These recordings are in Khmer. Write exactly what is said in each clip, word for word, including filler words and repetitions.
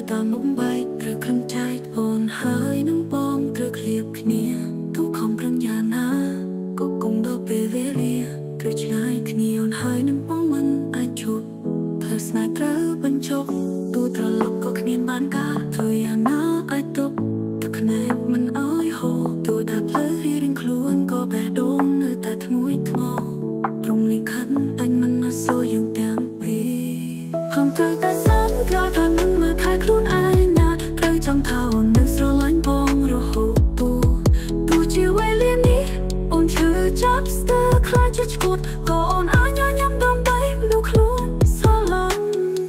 តាមមុំបែកឬខំចែកអូនហើយនឹងបងត្រូវឃ្លៀបគ្នាទុកខំប្រឹងយ៉ាងណាក៏គង់ដល់ពេលវេលាគឺឆ្ងាយគ្នាអូនហើយនឹងបងមិនអាចជួបផ្លូវស្នេហ៍ត្រូវបញ្ចុកទូត្រឡប់ក៏គ្មានបានការធ្វើយ៉ាងណាអាចទប់ទឹកភ្នែកមិនអើយហូរទូតែផ្លូវរៀងខ្លួនក៏បេះដូងនៅតែធ្ងួយថ្មព្រមលិខិតអញមិនមកសួរយើងទាំងពីរខំត្រូវតែសន្យាថានឹងមើលថែខ្លួនឯងណាត្រូវចង់ថាអូននឹងស្រឡាញ់បងរហូតទូទូជាវេលានេះអូនឈឺចាប់ស្ទើរខ្លាចជាឈួតក៏អូនអាចញញឹមដើម្បីមនុស្សខ្លួនស្រឡាញ់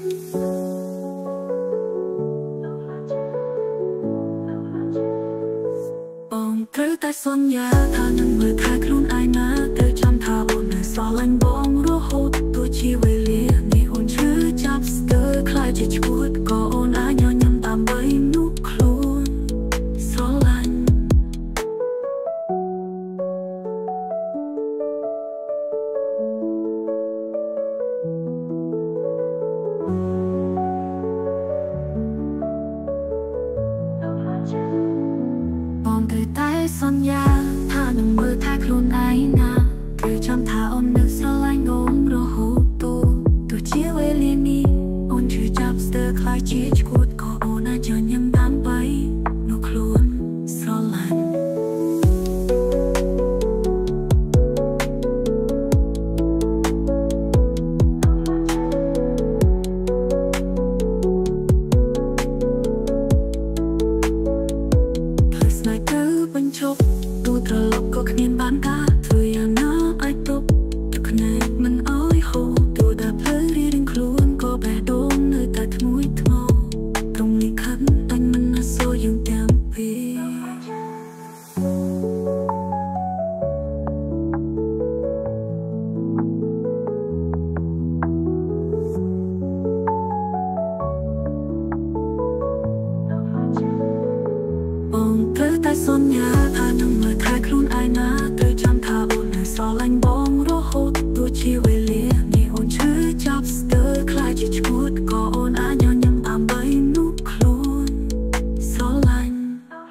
បងត្រូវតែសន្យាថានឹងមើលថែខ្លួនឯងណាត្រូវចាំថាអូននឹងស្រឡាញ់បងរហូតទូជាវេលានេះអូនឈឺចាប់ស្ទើរខ្លាចជាឈួតក៏អូនអាចញញឹមដើម្បីមនុស្សខ្លួនស្រឡាញ់បងត្រូវតែសន្យាថានឹងមើលថែខ្លួនឯងណាត្រូវចាំថាអូននឹងស្រឡាញ់អូនរហូតទូទោះជាវេលានេះអូនឈឺចាប់ស្ទើរខ្លាចជាឈួតក៏អូនអាចញញឹមដើម្បីមនុស្សខ្លួនស្រឡាញ់បញ្ចុកទូត្រឡប់ក៏គ្មានបានការធ្វើយ៉ាងណាអាចទប់ទឹកភ្នែកមិនអើយហូរទូតែផ្លូវរៀងខ្លួនក៏បេះដូងនៅតែធ្ងួយថ្មត្រង់លិខិតអញមិនណាសួរយើងទាំងពីរបងត្រូវតែសន្យាថានឹងមើលថែខ្លួនឯងណាត្រូវចាំថាអូននឹងស្រឡាញ់បងរហូតទោះជាវេលានេះអូនឈឺចាប់ស្ទើរខ្លាចជាឈួតក៏អូនអាចញញឹមដើម្បីមនុស្សខ្លួនស្រឡាញ់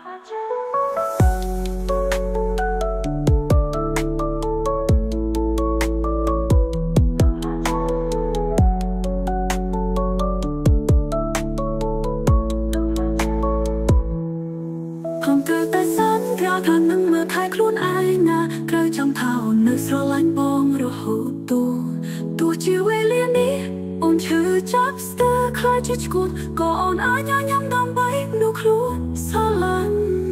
ខ្ញុំត្រូវតែសន្យាថានឹងមើលថែខ្លួនឯងណាត្រូវចាំថាអូននឹងស្រឡាញ់បងរហូតទូទោះជាវេលានេះអូនឈឺចាប់ស្ទើរខ្លាចជាឈួតក៏អូនអាចញញឹមដើម្បីមនុស្សខ្លួនស្រឡាញ់